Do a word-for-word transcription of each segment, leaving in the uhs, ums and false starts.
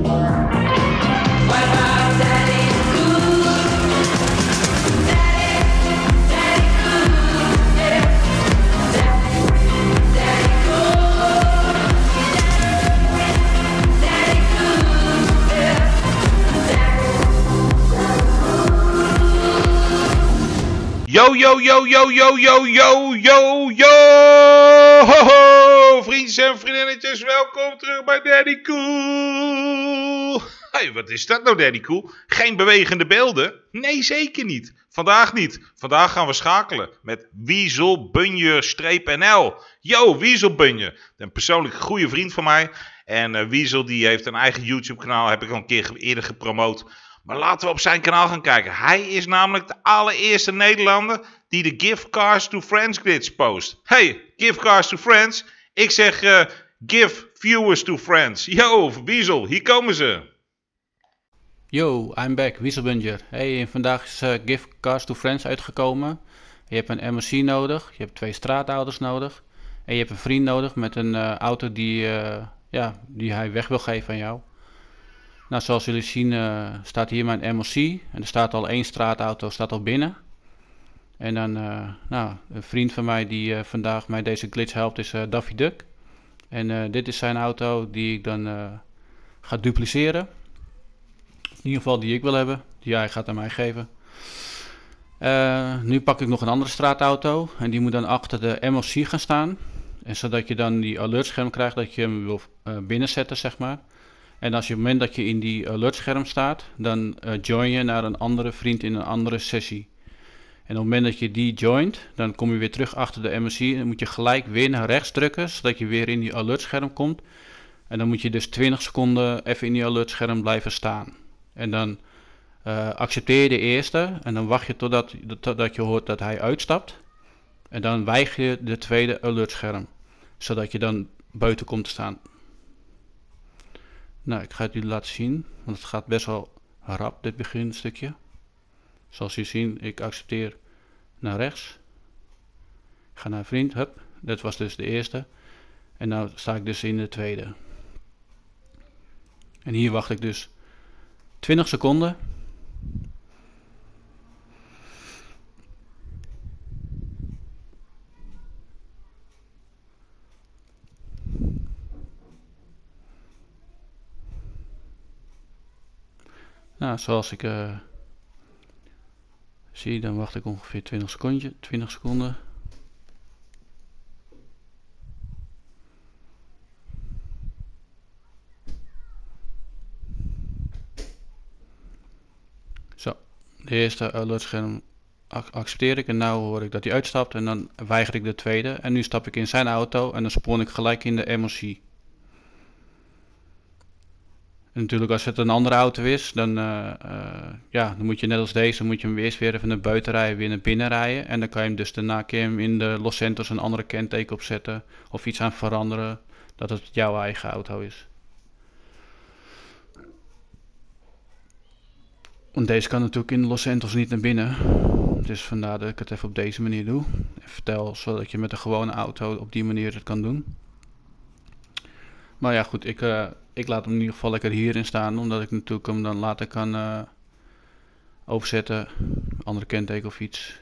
Yo, yo, yo, yo, yo, yo, yo, yo, yo, ho, ho, vriendjes en vriendinnetjes, welkom terug bij Daddy Cool. Hey, wat is dat nou, Daddy Cool? Geen bewegende beelden? Nee, zeker niet. Vandaag niet. Vandaag gaan we schakelen met Weaselbunjer-N L. Yo, Weaselbunjer, een persoonlijk goede vriend van mij. En uh, Weasel die heeft een eigen YouTube kanaal, heb ik al een keer eerder gepromoot. Maar laten we op zijn kanaal gaan kijken. Hij is namelijk de allereerste Nederlander die de Give Cars to Friends glitch post. Hey, Give Cars to Friends. Ik zeg uh, Give Viewers to Friends. Yo, Weasel, hier komen ze. Yo, I'm back, Weaselbunjer. Hey, vandaag is uh, Give Cars to Friends uitgekomen. Je hebt een M O C nodig, je hebt twee straatauto's nodig. En je hebt een vriend nodig met een uh, auto die, uh, ja, die hij weg wil geven aan jou. Nou, zoals jullie zien uh, staat hier mijn M O C en er staat al één straatauto staat al binnen. En dan, uh, nou, een vriend van mij die uh, vandaag mij deze glitch helpt is uh, Daffy Duck. En uh, dit is zijn auto die ik dan uh, ga dupliceren. In ieder geval die ik wil hebben, die hij gaat aan mij geven. Uh, nu pak ik nog een andere straatauto en die moet dan achter de M O C gaan staan. En zodat je dan die alertscherm krijgt dat je hem wil uh, binnenzetten, zeg maar. En als je op het moment dat je in die alertscherm staat, dan uh, join je naar een andere vriend in een andere sessie. En op het moment dat je die joint, dan kom je weer terug achter de M O C. En dan moet je gelijk weer naar rechts drukken, zodat je weer in die alertscherm komt. En dan moet je dus twintig seconden even in die alertscherm blijven staan. En dan uh, accepteer je de eerste en dan wacht je totdat, totdat je hoort dat hij uitstapt. En dan weiger je de tweede alertscherm, zodat je dan buiten komt te staan. Nou, ik ga het jullie laten zien, want het gaat best wel rap, dit beginstukje. Zoals jullie zien, ik accepteer naar rechts. Ik ga naar vriend, hup, dat was dus de eerste. En nu sta ik dus in de tweede. En hier wacht ik dus twintig seconden. Nou, zoals ik uh, zie, dan wacht ik ongeveer twintig seconden. twintig seconden. Zo, de eerste alertscherm accepteer ik en nu hoor ik dat hij uitstapt en dan weiger ik de tweede. En nu stap ik in zijn auto en dan spawn ik gelijk in de M O C. En natuurlijk als het een andere auto is, dan, uh, uh, ja, dan moet je net als deze, moet je hem eerst weer even naar buiten rijden, weer naar binnen rijden. En dan kan je hem dus daarna keer hem in de Los Santos een andere kenteken opzetten of iets aan veranderen, dat het jouw eigen auto is. Want deze kan natuurlijk in de Los Santos niet naar binnen, dus vandaar dat ik het even op deze manier doe. En vertel zodat je met een gewone auto op die manier het kan doen. Maar ja goed, ik, uh, ik laat hem in ieder geval lekker hierin staan, omdat ik natuurlijk hem dan later kan uh, overzetten, andere kenteken of iets.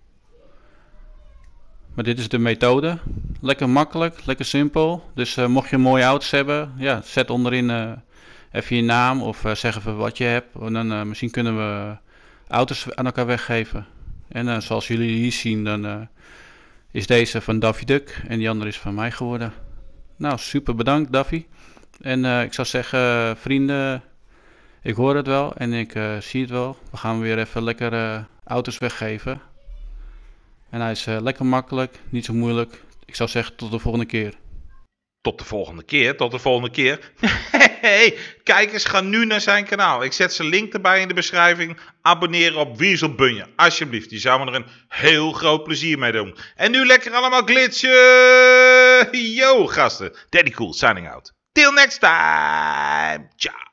Maar dit is de methode, lekker makkelijk, lekker simpel. Dus uh, mocht je mooie auto's hebben, ja, zet onderin uh, even je naam of uh, zeg even wat je hebt. En dan uh, misschien kunnen we auto's aan elkaar weggeven. En uh, zoals jullie hier zien, dan uh, is deze van Daffy Duck en die andere is van mij geworden. Nou, super bedankt Daffy. En uh, ik zou zeggen, uh, vrienden, ik hoor het wel en ik uh, zie het wel. We gaan weer even lekker uh, auto's weggeven. En hij is uh, lekker makkelijk, niet zo moeilijk. Ik zou zeggen, tot de volgende keer. Tot de volgende keer, tot de volgende keer. Hey, kijkers, ga nu naar zijn kanaal. Ik zet zijn link erbij in de beschrijving. Abonneren op Weaselbunjer, alsjeblieft. Die zou me er een heel groot plezier mee doen. En nu lekker allemaal glitchen. Yo, gasten. Daddy Cool, signing out. Till next time. Ciao.